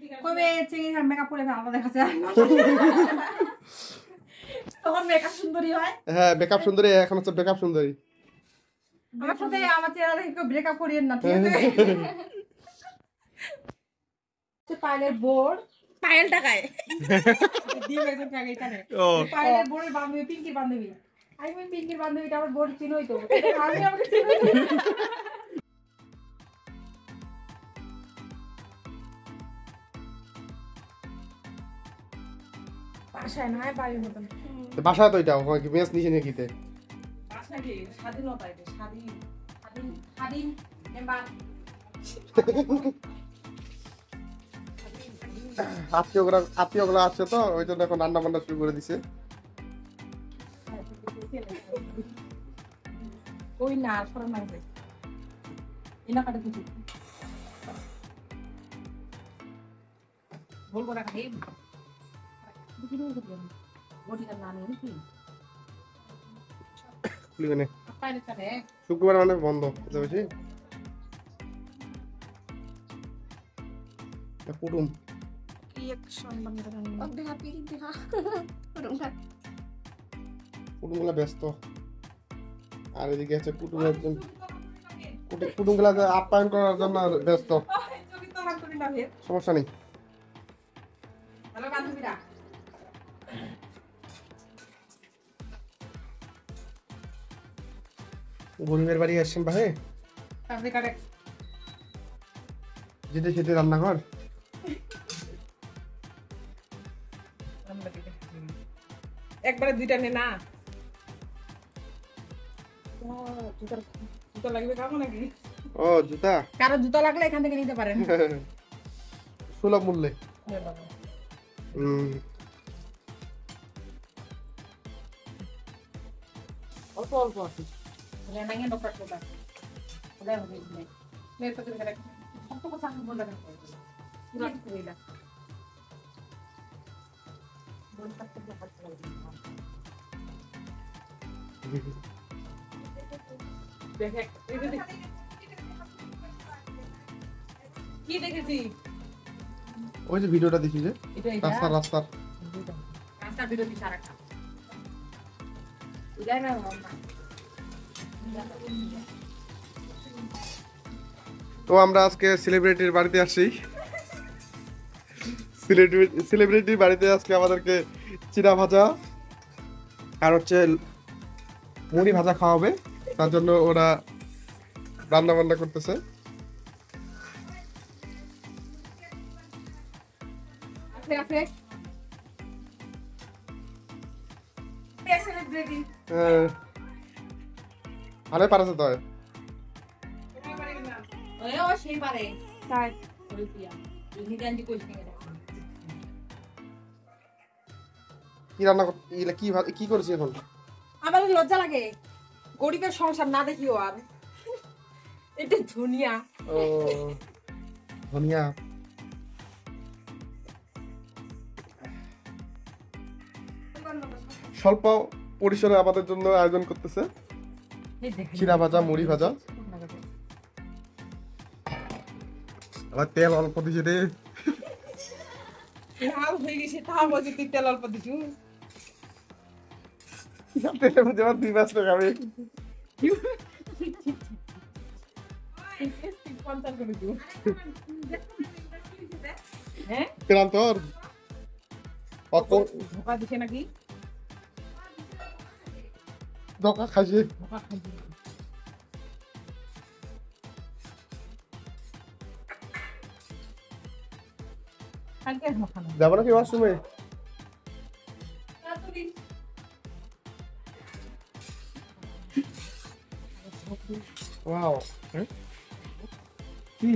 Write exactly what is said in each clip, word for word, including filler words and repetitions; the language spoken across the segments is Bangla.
কবে চিংড়ি আর মেকআপ করে আমাদের কাছে তখন মেকআপ সুন্দরী হয়। হ্যাঁ মেকআপ সুন্দরী, এখন হচ্ছে বেকআপ সুন্দরী। আমার সাথে আমার চেহারা দেখে কেউ ব্রেকআপ করিয়েন না, ঠিক আছে? পায়েলের বোর্ড পায়েল টাকায় দিয়ে গেছে টাকা এখানে। পায়েলের বোর্ডের বান্ধবী পিঙ্কির বান্ধবী, আমি বলি পিঙ্কির বান্ধবীটা আমার বোর্ড চিনোই তো, আমি আমাকে চিনোই। বাসায় না বাড়ির মতন বাসা তো এটা ওখানে কি মেস নিচে নাকি তে বাসা কি স্বাধীনতা, এটা স্বাধীন স্বাধীন স্বাধীন মেম্বার। আত্মীয়গুলো আত্মীয়গুলো আসছে তো ওই জন্য এখন রান্না বান্না শুরু করে দিছে। ওই না সরম লাগবে এনা কাটে কিছু বলবো না খাই শুক্রবার মানে বন্ধ বুঝতে কুটুম কুটুমগুলা ব্যস্ত, আর এদিকে আছে কুটুম একজন কুটুমগুলা আপ্যায়ন করার জন্য ব্যস্ত। সমস্যা নেই। গরিবের বাড়ি আসছেন ভাই, যেতে সেতে রান্নাঘর একবারে দুইটা নে না, জুতা লাগবে কামো নাকি? ও জুতা, কারো জুতা লাগলে এখান থেকে নিতে পারেন সুলভ মূল্যে। অল্প অল্প আছে নাইয়ে ডক্টর কোটা ওদের হবে নেই মেরে তো করে রাখ সব তো কথা বল লাগা পুরো কইলা বল করতে হাত লাগবে দেখে এই যে কি দেখেছি ওই যে ভিডিওটা দেখি যে রাস্তা রাস্তা রাস্তা ভিডিও দি সারা ইলাই না মামা। তো আমরা আজকে সেলিব্রিটির বাড়িতে আসি, সেলিব্রিটির বাড়িতে আজকে আমাদেরকে চিড়া ভাজা আর হচ্ছে মুড়ি ভাজা খাওয়াবে, তার জন্য ওরা রান্না বান্না করতেছে। আছে আছে সেলিব্রিটি আরে পারছে তো ও সেই পারে তাই ওই পিয়া ইনি গাঞ্জি কইছে কি রান্না কি কি করেছি এখন? আমার লজ্জা লাগে, গরিবের সংসার না দেখিও আর এটা ধনিয়া। ও ধনিয়া স্বল্প পরিসরে আমাদের জন্য আয়োজন করতেছে চিড়া ভাজা মুড়ি ভাজা, আবার তেল অল্প দিছে রে, লাল হয়ে গেছে তা বলছি তুই তেল অল্প দিছু তেলে বুঝে আমার দুই মাস লাগাবে হ্যাঁ প্রান্তর অত ধোকা দিছে নাকি ধোকা খাইছে ধোকা খাইছে কালকে ধোকা না যাব নাকি ওয়াশরুমে? ওয়াও কি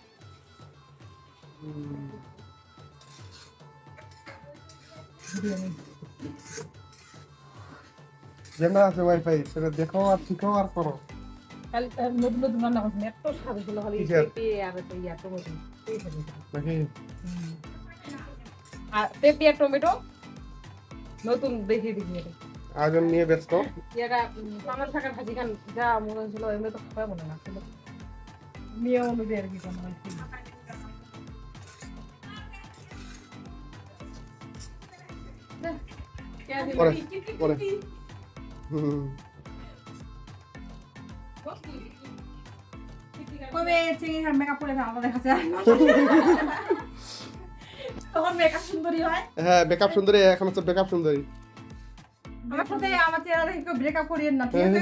যেমন আছে ওয়াইফাই সেটা দেখো আর শিখো আর করো। কাল নতুন নতুন রান্না করছেন এত স্বাদ ছিল খালি পেঁপে আর তো ইয়া টমেটো নাকি আর পেঁপে আর টমেটো নতুন দেখে দেখি আয়োজন নিয়ে ব্যস্ত। ইয়াটা পালং শাকের ভাজি খান যা মনে হচ্ছিল এমনি তো খাওয়া মনে না নিয়ম অনুযায়ী আর কি কোনো পরে পরে হুম কবে চিনি আর মেকআপ করে আমাদের কাছে তখন মেকআপ সুন্দরী হয়। হ্যাঁ মেকআপ সুন্দরী, এখন হচ্ছে মেকআপ সুন্দরী। আমার সাথে আমার চেহারা দেখে কেউ ব্রেকআপ করিয়েন না, ঠিক আছে?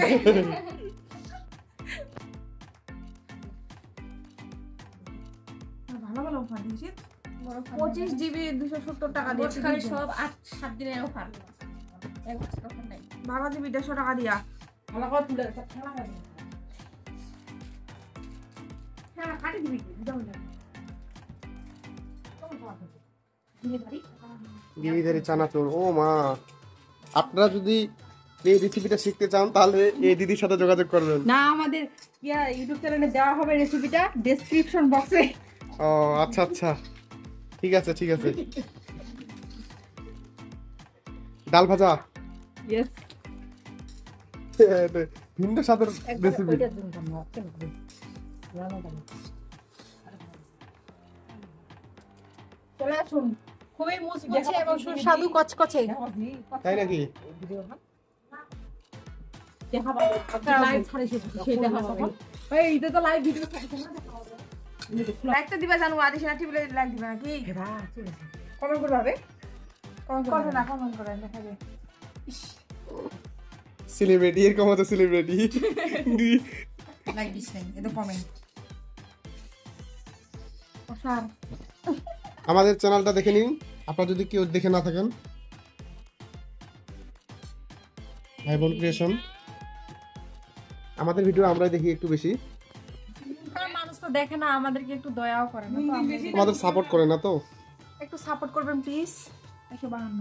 ভালো ভালো অফার দিয়েছি, পঁচিশ জিবি দুশো সত্তর টাকা দিয়ে সব আট সাত দিনের অফার, এক বছর অফার নাই, বারো জিবি দেড়শো টাকা দিয়া ভালো করে তুলে খেলা খাবে। হ্যাঁ কাটি দিবি দিদিদারি চানাচুর। ও মা, আপনারা যদি এই রেসিপিটা শিখতে চান তাহলে এই দিদির সাথে যোগাযোগ করবেন। না আমাদের ইয়া ইউটিউব চ্যানেলে দেওয়া হবে রেসিপিটা ডেসক্রিপশন বক্সে। ও আচ্ছা আচ্ছা, ঠিক আছে ঠিক আছে। ডাল ভাজা, ইয়েস, ভিন্ন স্বাদের রেসিপি। চলে আসুন, খুবই মুচমুচে এবং সুস্বাদু কচকচে। তাই নাকি? সেলিব্রিটি এরকম হতো, সেলিব্রিটি আমাদের চ্যানেলটা দেখে নিন আপনারা যদি কেউ দেখে না থাকেন। ভাই বোন ক্রিয়েশন, আমাদের ভিডিও আমরাই দেখি একটু বেশি, মানুষ তো দেখে না, আমাদেরকে একটু দয়াও করে না, আমাদের সাপোর্ট করে না, তো একটু সাপোর্ট করবেন প্লিজ। একশো বাহান্ন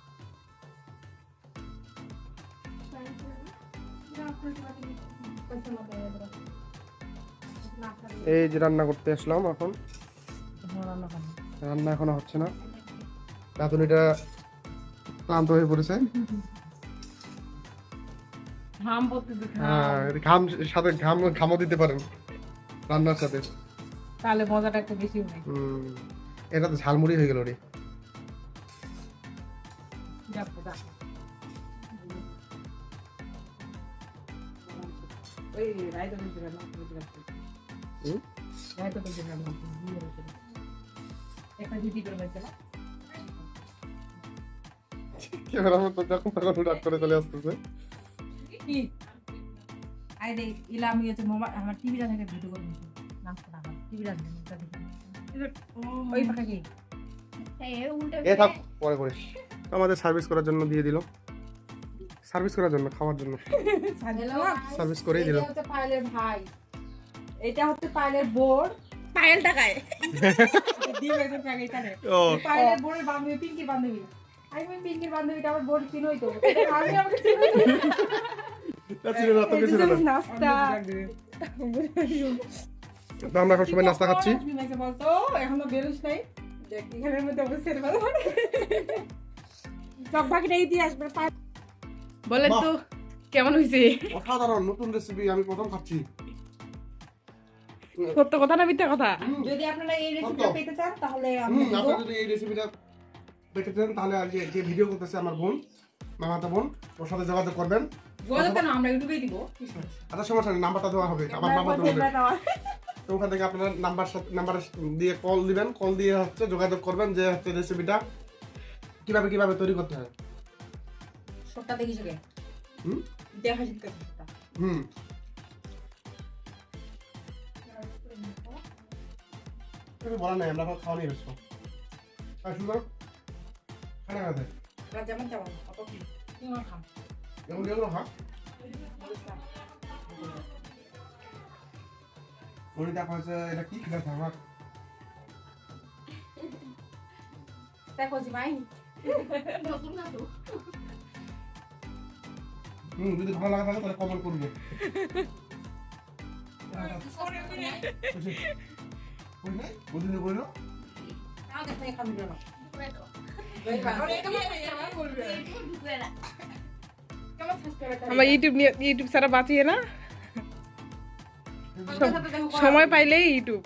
এই যে রান্না করতে আসলাম এখন, রান্না এখনো হচ্ছে না, রাঁধুনিটা ক্লান্ত হয়ে পড়েছে। ঘাম পড়তেছে, হ্যাঁ ঘাম সাথে ঘাম ঘামও দিতে পারেন রান্নার সাথে, তাহলে মজাটা একটু বেশি হয়। হুম, এটা তো ঝালমুড়ি হয়ে গেল রে। ক্যামেরাম্যান তো যখন তখন হুট করে চলে আসতেছে। আমার টিভিটা থেকে ভিডিও করে টিভিটা ওই পাখা কি এ থাক পরে করিস। আমাদের সার্ভিস করার জন্য দিয়ে দিল, সার্ভিস করার জন্য, খাওয়ার জন্য সার্ভিস করেই দিল। হচ্ছে পায়েলের ভাই, এটা হচ্ছে পায়েলের বোর, পায়েল টাকায় ডিম একজন টাকা এখানে পায়েলের বোরের বান্ধবী, পিঙ্কির বান্ধবী। আমি বলি পিঙ্কির বান্ধবীটা আমার বোর চিনোই তো, আমি আমাকে চিনোই নাস্তা। আমরা এখন সবাই নাস্তা খাচ্ছি। বলতো এখনো বেরোস নাই, দেখ এখানের মধ্যে অবশ্যই ভালো চক বাকিটা দিয়ে আসবে। বলেন তো কেমন হয়েছে? অসাধারণ, নতুন রেসিপি, আমি প্রথম খাচ্ছি। সত্য কথা না মিথ্যা কথা? যদি আপনারা এই রেসিপিটা পেতে চান তাহলে হুম, আপনারা যদি এই রেসিপিটা পেতে চান তাহলে আজ যে ভিডিও করতেছে আমার বোন, মামাতো বোন, ওর সাথে যোগাযোগ করবেন। যোগাযোগ কেন, আমরা ইউটিউবেই দিব। আচ্ছা সমস্যা নেই, নাম্বারটা দেওয়া হবে আমার মামাতো বোনের, তো ওখান থেকে আপনারা নাম্বার নাম্বার দিয়ে কল দিবেন, কল দিয়ে হচ্ছে যোগাযোগ করবেন যে হচ্ছে রেসিপিটা কিভাবে কিভাবে তৈরি করতে হয়। সবটা দেখিস রে, হুম দেখা জিততে হুম তুমি বলা নাই, আমরা খাওয়া নিয়ে ব্যস্ত। আর সুন্দর খানা খাতে যেমন তেমন অত কি তোমার খাম যেমন যেগুলো খা ওই দেখা হচ্ছে এটা কি খেতে আমার দেখো জি ভাই নতুন না তো। হুম, যদি ভালো লাগা থাকে তাহলে কমেন্ট করবে। কই নাই বুঝিনি কইলো না দেখে খাবি না আমরা ইউটিউব ইউটিউব ছাড়া বাঁচি না, সময় পাইলেই ইউটিউব।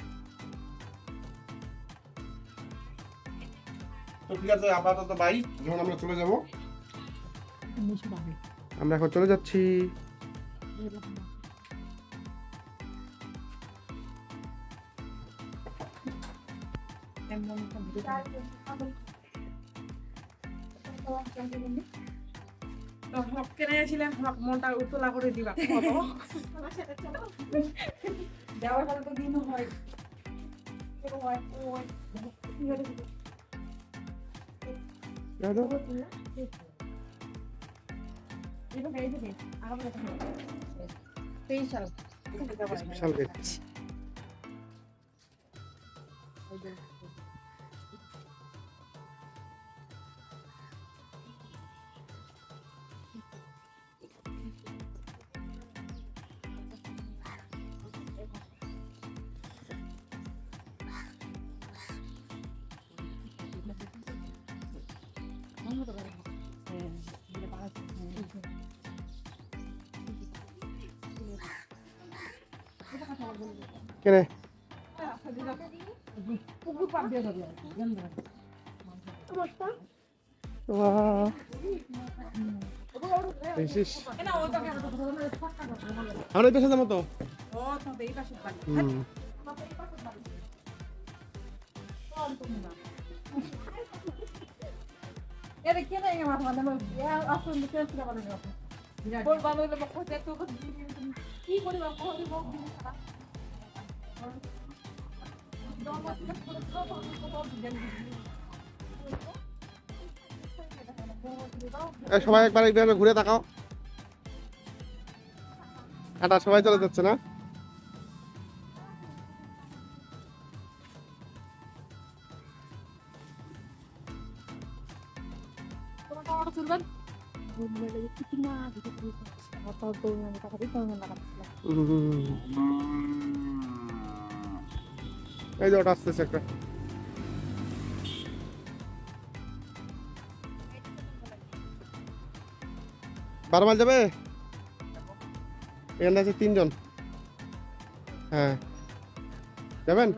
তো ঠিক আছে, আপাতত বাই, যখন আমরা চলে যাব আমরা এখন চলে যাচ্ছি। মনটা উতলা করে দিবা যাওয়ার পরে তো দিনও হয় স্পেশাল গেট। কেনে পুকুর পার দিয়ে যাবে আমরা এই পেশা যাবো তো। এর কি না আমার মানে আসলে কেন ছিল মানে বল ভালো হলে বকো যে তো কি করি বকো হলি বক দিন খারাপ সবাই একবার এইভাবে ঘুরে তাকাও। এটা সবাই চলে যাচ্ছে না? এই যে ওটা আসতেছে একটা। বারো মাইল যাবে? এখানে আছে তিনজন। হ্যাঁ যাবেন?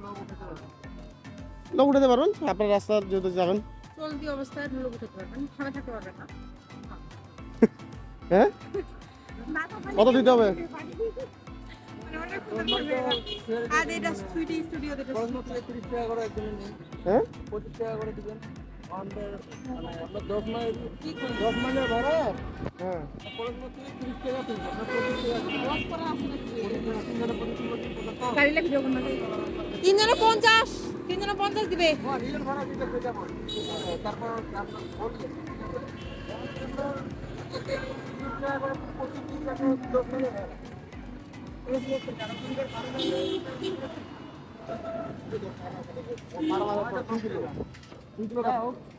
লোক উঠাতে পারবেন আপনার রাস্তার যেহেতু যাবেন। চলতি অবস্থায় লোক উঠাতে পারবেন, থামে থাকতে পারবেন না। হ্যাঁ কত দিতে হবে? আর এটা সুইটি স্টুডিও থেকে পঁয়ত্রিশ টাকা করে একদিন নেই। হ্যাঁ পঁচিশ টাকা করে দিবেন। আমাদের মানে আমরা দশ মাইল কি করি দশ মাইলের ভাড়া হ্যাঁ তিরিশ টাকা তুলবো আমরা পঁচিশ টাকা লস করা আছে নাকি? তিনজনে পঁচিশ টাকা গাড়ি লাগবে যখন না তিনজনে পঞ্চাশ তিনজনে পঞ্চাশ দিবে নিজের ভাড়া দিতে পেয়ে যাবো। তারপর আপনার বললেন তিরিশ টাকা করে পঁচিশ টাকা দশ মাইলের ভাড়া